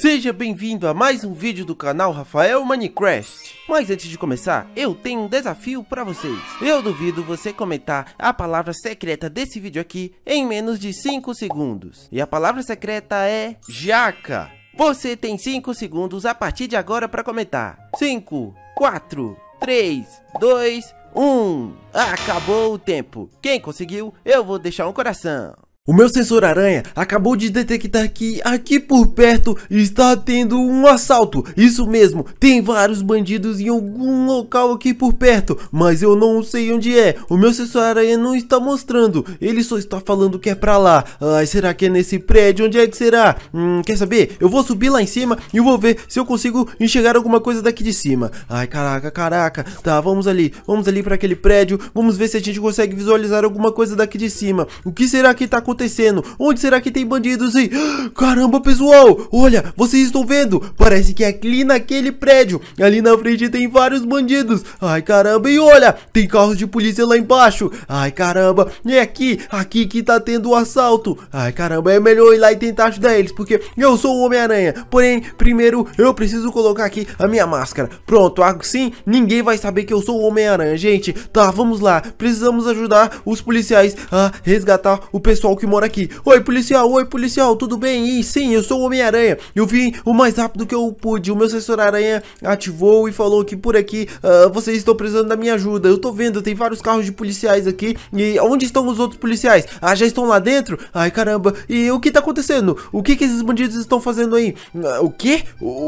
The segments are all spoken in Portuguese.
Seja bem-vindo a mais um vídeo do canal Rafael Minecraft. Mas antes de começar, eu tenho um desafio para vocês. Eu duvido você comentar a palavra secreta desse vídeo aqui em menos de 5 segundos. E a palavra secreta é jaca. Você tem 5 segundos a partir de agora para comentar. 5, 4, 3, 2, 1. Acabou o tempo. Quem conseguiu, eu vou deixar um coração. O meu sensor aranha acabou de detectar que aqui por perto está tendo um assalto. Isso mesmo, tem vários bandidos em algum local aqui por perto, mas eu não sei onde é. O meu sensor aranha não está mostrando, ele só está falando que é pra lá. Ai, será que é nesse prédio? Onde é que será? Quer saber? Eu vou subir lá em cima e vou ver se eu consigo enxergar alguma coisa daqui de cima. Ai, caraca. Tá, vamos ali para aquele prédio. Vamos ver se a gente consegue visualizar alguma coisa daqui de cima. O que será que tá acontecendo? Onde será que tem bandidos aí? Caramba, pessoal, olha, vocês estão vendo? Parece que é aqui naquele prédio. Ali na frente tem vários bandidos. Ai, caramba, e olha, tem carros de polícia lá embaixo. Ai, caramba, é aqui que tá tendo o assalto. Ai, caramba, é melhor ir lá e tentar ajudar eles, porque eu sou o Homem-Aranha. Porém, primeiro eu preciso colocar aqui a minha máscara. Pronto, assim ninguém vai saber que eu sou o Homem-Aranha, gente. Tá, vamos lá, precisamos ajudar os policiais a resgatar o pessoal que mora aqui. Oi, policial, tudo bem? E sim, eu sou o Homem-Aranha. Eu vim o mais rápido que eu pude. O meu sensor aranha ativou e falou que por aqui vocês estão precisando da minha ajuda. Eu tô vendo, tem vários carros de policiais aqui. E onde estão os outros policiais? Ah, já estão lá dentro? Ai, caramba. E o que tá acontecendo? O que esses bandidos estão fazendo aí? O quê?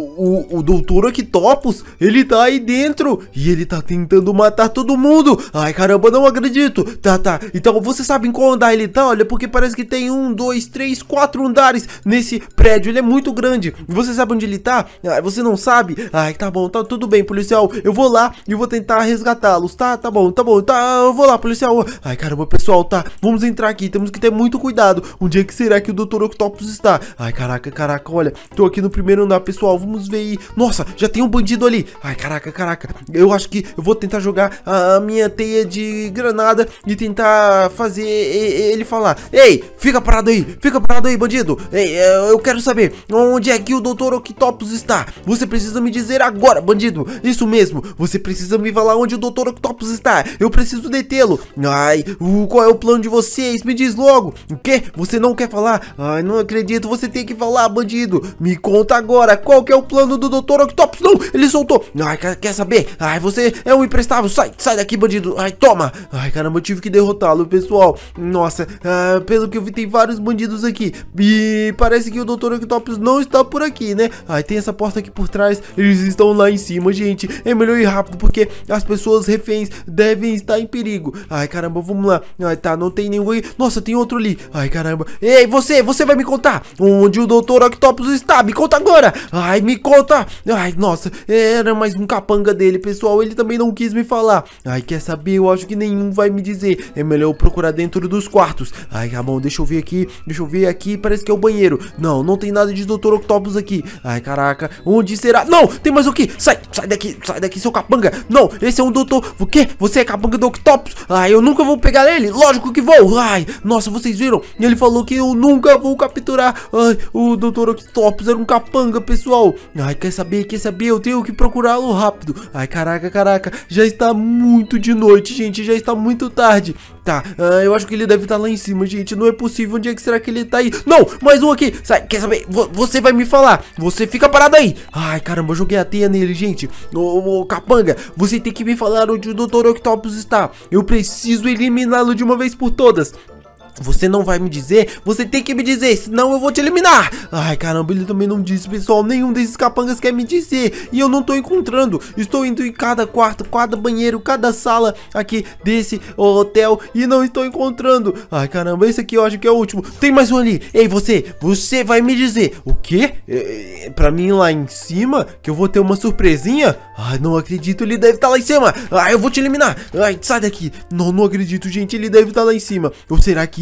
O Dr. Octopus, ele tá aí dentro e ele tá tentando matar todo mundo. Ai, caramba, não acredito. Tá. Então você sabe em qual andar ele tá? Olha, porque parece que tem 1, 2, 3, 4 andares nesse prédio. Ele é muito grande. Você sabe onde ele tá? Ah, você não sabe? Ai, tá bom, tá tudo bem, policial. Eu vou lá e vou tentar resgatá-los, tá? Tá bom, eu vou lá, policial. Ai, caramba, pessoal, tá. Vamos entrar aqui, temos que ter muito cuidado. Onde é que será que o Dr. Octopus está? Ai, caraca, olha. Tô aqui no primeiro andar, pessoal. Vamos ver aí. Nossa, já tem um bandido ali. Ai, caraca. Eu acho que eu vou tentar jogar a minha teia de granada e tentar fazer ele falar. Ei, fica parado aí, bandido. Ei, eu quero saber onde é que o Dr. Octopus está. Você precisa me dizer agora, bandido. Isso mesmo, você precisa me falar onde o Dr. Octopus está. Eu preciso detê-lo. Ai, qual é o plano de vocês? Me diz logo. O quê? Você não quer falar? Ai, não acredito, você tem que falar, bandido. Me conta agora, qual que é o plano do Dr. Octopus? Não, ele soltou. Ai, quer saber? Ai, você é um imprestável. Sai daqui, bandido. Ai, toma. Ai, caramba, eu tive que derrotá-lo, pessoal. Nossa, pelo que eu vi, tem vários bandidos aqui. E parece que o Dr. Octopus não está por aqui, né? Ai, tem essa porta aqui por trás. Eles estão lá em cima, gente. É melhor ir rápido, porque as pessoas reféns devem estar em perigo. Ai, caramba, vamos lá. Ai, tá, não tem nenhum aí. Nossa, tem outro ali. Ai, caramba. Ei, você vai me contar onde o Dr. Octopus está. Me conta agora. Ai, me conta. Ai, nossa, era mais um capanga dele, pessoal. Ele também não quis me falar. Ai, quer saber? Eu acho que nenhum vai me dizer. É melhor eu procurar dentro dos quartos. Ai, tá bom, deixa eu ver aqui, parece que é o banheiro. Não tem nada de Dr. Octopus aqui. Ai, caraca, onde será? Não, tem mais o quê? Sai daqui, seu capanga. Não, esse é um doutor. O quê? Você é capanga do Octopus? Ai, eu nunca vou pegar ele. Lógico que vou. Ai, nossa, vocês viram? Ele falou que eu nunca vou capturar. Ai, o Dr. Octopus era um capanga, pessoal. Ai, quer saber? Eu tenho que procurá-lo rápido. Ai, caraca, já está muito de noite, gente, já está muito tarde. Tá, eu acho que ele deve estar lá em cima, gente. Não é possível. Onde é que será que ele tá aí? Não, mais um aqui. Sai, quer saber? Você vai me falar. Você fica parado aí. Ai, caramba, eu joguei a teia nele, gente. Ô, capanga, você tem que me falar onde o Dr. Octopus está. Eu preciso eliminá-lo de uma vez por todas. Você não vai me dizer? Você tem que me dizer, senão eu vou te eliminar. Ai, caramba, ele também não disse, pessoal. Nenhum desses capangas quer me dizer. E eu não tô encontrando. Estou indo em cada quarto, cada banheiro, cada sala aqui desse hotel e não estou encontrando. Ai, caramba, esse aqui eu acho que é o último. Tem mais um ali. Ei, você vai me dizer. O quê? Pra mim lá em cima? Que eu vou ter uma surpresinha? Ai, não acredito, ele deve estar lá em cima. Ai, eu vou te eliminar. Ai, sai daqui. Não acredito, gente, ele deve estar lá em cima. Ou será que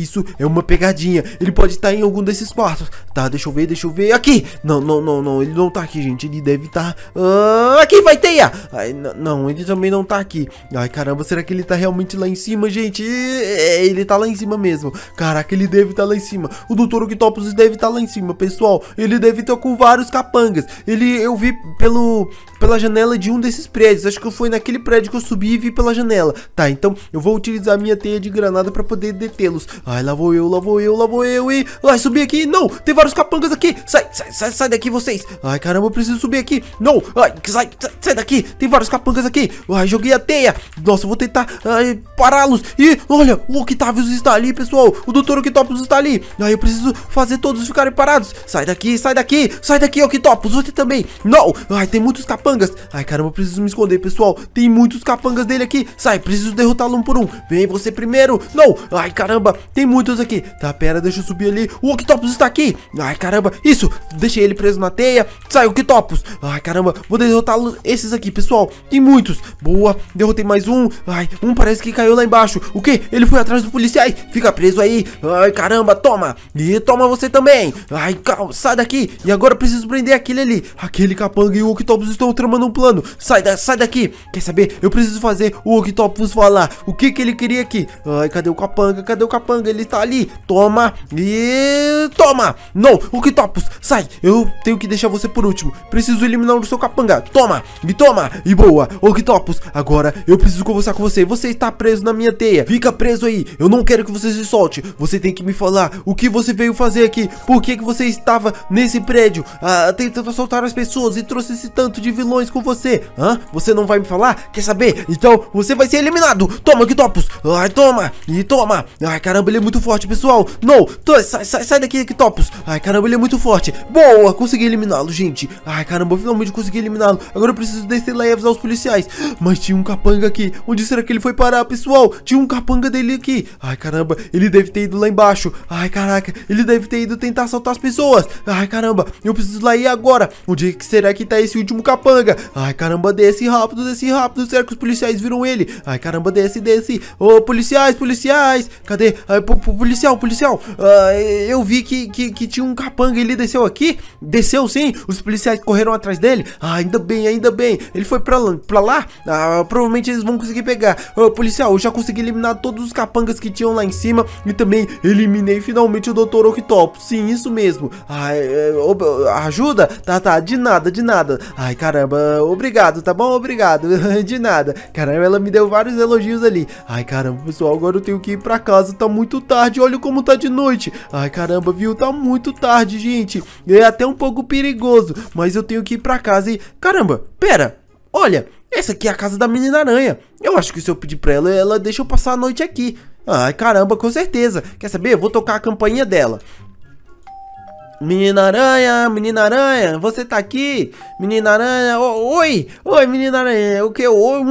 isso é uma pegadinha. Ele pode estar em algum desses quartos. Tá, deixa eu ver. Aqui! Não, ele não tá aqui, gente. Ele deve estar... aqui, vai, teia! Ai, não, ele também não tá aqui. Ai, caramba, será que ele tá realmente lá em cima, gente? Ele tá lá em cima mesmo. Caraca, ele deve estar lá em cima. O Dr. Octopus deve estar lá em cima, pessoal. Ele deve estar com vários capangas. Eu vi pela janela de um desses prédios. Acho que foi naquele prédio que eu subi e vi pela janela. Tá, então eu vou utilizar minha teia de granada pra poder detê-los. Ai, lá vou eu e... Ai, subi aqui. Não, tem vários capangas aqui. Sai daqui, vocês. Ai, caramba, eu preciso subir aqui. Não, ai, sai daqui. Tem vários capangas aqui. Ai, joguei a teia. Nossa, eu vou tentar pará-los. E olha, o Octavius está ali, pessoal. O Dr. Octopus está ali. Ai, eu preciso fazer todos ficarem parados. Sai daqui, Octopus. Você também. Não. Ai, tem muitos capangas. Ai, caramba, eu preciso me esconder, pessoal. Tem muitos capangas dele aqui. Sai, preciso derrotá-lo um por um. Vem você primeiro. Não. Ai, caramba, tem muitos aqui. Tá, pera, deixa eu subir ali. O Octopus está aqui. Ai, caramba, isso. Deixei ele preso na teia. Sai, Octopus. Ai, caramba, vou derrotá-lo. Esses aqui, pessoal. Tem muitos. Boa, derrotei mais um. Ai, um parece que caiu lá embaixo. O quê? Ele foi atrás dos policiais. Fica preso aí. Ai, caramba, toma. E toma você também. Ai, calma, sai daqui. E agora eu preciso prender aquele ali. Aquele capanga e o Octopus estão tramando um plano. Sai daqui. Quer saber? Eu preciso fazer o Octopus falar o que ele queria aqui. Ai, cadê o capanga? Ele tá ali. Toma. E toma. Não, Octopus, sai. Eu tenho que deixar você por último. Preciso eliminar o seu capanga. Toma. E boa. Octopus, agora eu preciso conversar com você. Você está preso na minha teia. Fica preso aí. Eu não quero que você se solte. Você tem que me falar o que você veio fazer aqui. Por que você estava nesse prédio tentando assaltar as pessoas e trouxe esse tanto de vilões com você? Você não vai me falar? Quer saber? Então você vai ser eliminado. Toma, Octopus. Ai, toma. E toma. Ai, caramba, ele é muito forte, pessoal. Não. Sai daqui, Octopus. Ai, caramba, ele é muito forte. Boa, consegui eliminá-lo, gente. Ai, caramba, eu finalmente consegui eliminá-lo. Agora eu preciso descer lá e avisar os policiais. Mas tinha um capanga aqui. Onde será que ele foi parar, pessoal? Tinha um capanga dele aqui. Ai, caramba, ele deve ter ido lá embaixo. Ai, caraca, ele deve ter ido tentar assaltar as pessoas. Ai, caramba, eu preciso lá ir agora. Onde será que tá esse último capanga? Ai, caramba, desce rápido. Será que os policiais viram ele? Ai, caramba, desce. Ô, policiais. Cadê? Ai, policial. Eu vi que tinha um capanga. Ele desceu aqui? Desceu sim. Os policiais correram atrás dele. Ainda bem. Ele foi pra lá. Provavelmente eles vão conseguir pegar. Policial, eu já consegui eliminar todos os capangas que tinham lá em cima. E também eliminei finalmente o Dr. Octopus. Sim, isso mesmo. Ai, ajuda? Tá, de nada. Ai, caramba, obrigado, tá bom? Obrigado, de nada. Caramba, ela me deu vários elogios ali. Ai, caramba, pessoal, agora eu tenho que ir pra casa. Tá muito tarde, olha como tá de noite. Ai, caramba, viu? Tá muito tarde, gente. É até um pouco perigoso, mas eu tenho que ir pra casa e... Caramba, pera, olha, essa aqui é a casa da Menina Aranha. Eu acho que se eu pedir pra ela deixa eu passar a noite aqui. Ai, caramba, com certeza. Quer saber? Eu vou tocar a campainha dela. Menina Aranha, você tá aqui? Menina Aranha, oi, Menina Aranha, o que?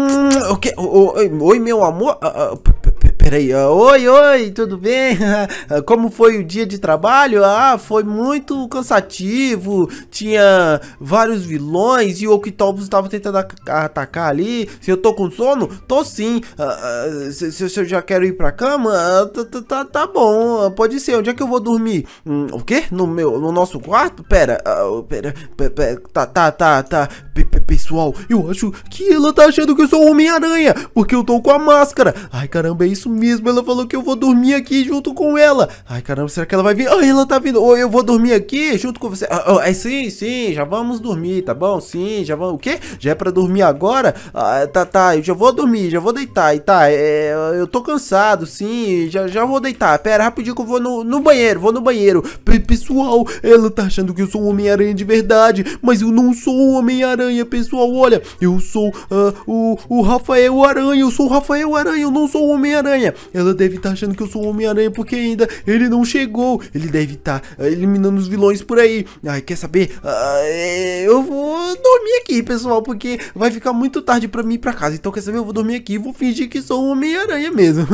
Oi, meu amor? Peraí, oi, tudo bem? Como foi o dia de trabalho? Foi muito cansativo, tinha vários vilões e o Octopus estava tentando atacar ali. Se eu tô com sono? Tô sim. Se eu já quero ir pra cama? Tá bom, pode ser. Onde é que eu vou dormir? O quê? No nosso quarto? Pera. Tá. Pessoal, eu acho que ela tá achando que eu sou o Homem-Aranha, porque eu tô com a máscara. Ai, caramba, é isso mesmo. Ela falou que eu vou dormir aqui junto com ela. Ai, caramba, será que ela vai vir? Ai, ela tá vindo. Ou eu vou dormir aqui junto com você. Sim, já vamos dormir, tá bom? Sim, já vamos. O quê? Já é pra dormir agora? Tá, eu já vou dormir, já vou deitar. E tá, eu tô cansado, sim, já vou deitar. Pera, rapidinho que eu vou no banheiro, Pessoal, ela tá achando que eu sou o Homem-Aranha de verdade, mas eu não sou o Homem-Aranha, pessoal. Olha, eu sou o Rafael Aranha, eu não sou o Homem-Aranha. Ela deve estar achando que eu sou o Homem-Aranha porque ainda ele não chegou. Ele deve estar eliminando os vilões por aí. Ai, quer saber? Eu vou dormir aqui, pessoal, porque vai ficar muito tarde pra mim ir pra casa. Então, quer saber? Eu vou dormir aqui e vou fingir que sou o Homem-Aranha mesmo.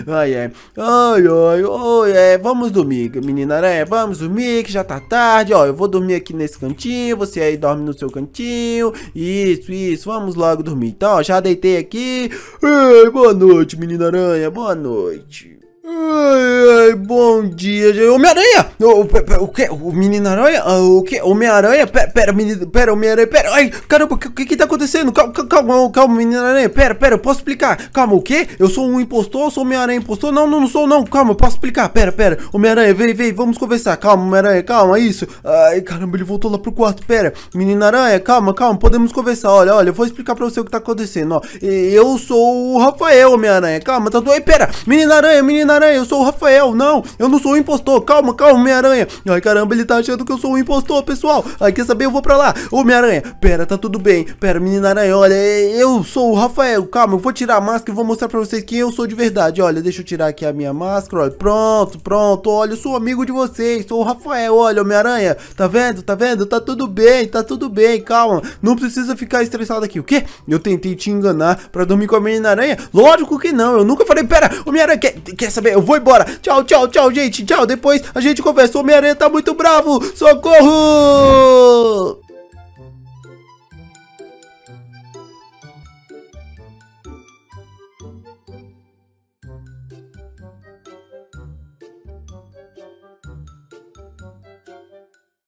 Vamos dormir, Menina Aranha, vamos dormir que já tá tarde. Ó, eu vou dormir aqui nesse cantinho, você aí dorme no seu cantinho. Isso, vamos logo dormir. Então, ó, já deitei aqui. Ei, boa noite, Menina Aranha, boa noite. Ai, bom dia, gente. Homem-Aranha! O que? O Menino-Aranha? O que? Homem-Aranha? Pera, Homem-Aranha, pera. Ai, caramba, o que tá acontecendo? Calma, Menino-Aranha. Pera, eu posso explicar. Calma, o quê? Eu sou um impostor? Eu sou Homem-Aranha impostor? Não sou, não. Calma, eu posso explicar. Pera. Homem-Aranha, vem, vamos conversar. Calma, Homem-Aranha, calma, isso. Ai, caramba, ele voltou lá pro quarto. Pera, Menino-Aranha, calma, podemos conversar. Olha, eu vou explicar pra você o que tá acontecendo, ó. Eu sou o Rafael, Homem-Aranha. Calma, tá doendo. Pera, Menino-Aranha, eu sou o Rafael. Não, eu não sou o impostor. Calma, Homem-Aranha. Ai, caramba, ele tá achando que eu sou um impostor, pessoal. Ai, quer saber? Eu vou pra lá. Homem-Aranha, pera, tá tudo bem. Pera, Menino-Aranha, olha, eu sou o Rafael. Calma, eu vou tirar a máscara e vou mostrar pra vocês quem eu sou de verdade. Olha, deixa eu tirar aqui a minha máscara. Olha, pronto. Olha, eu sou amigo de vocês. Sou o Rafael. Olha, Homem-Aranha. Tá vendo? Tá tudo bem. Calma. Não precisa ficar estressado aqui. O quê? Eu tentei te enganar pra dormir com a Menina-Aranha? Lógico que não. Eu nunca falei. Pera, Homem-Aranha, quer saber? Eu vou embora. Tchau, gente. Tchau. Depois a gente conversa. O Homem-Aranha tá muito bravo. Socorro!